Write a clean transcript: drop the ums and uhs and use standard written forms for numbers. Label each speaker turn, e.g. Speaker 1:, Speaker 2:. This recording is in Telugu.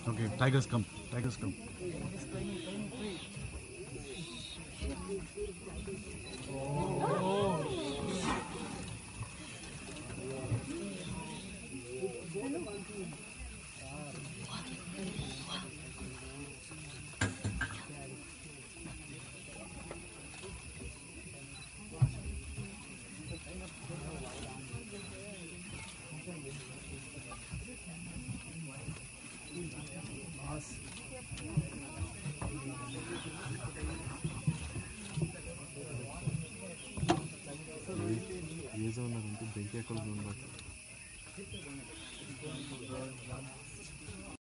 Speaker 1: Okay, tigers come. Tigers come. ये जो ना उनको बेंचे कल दूँगा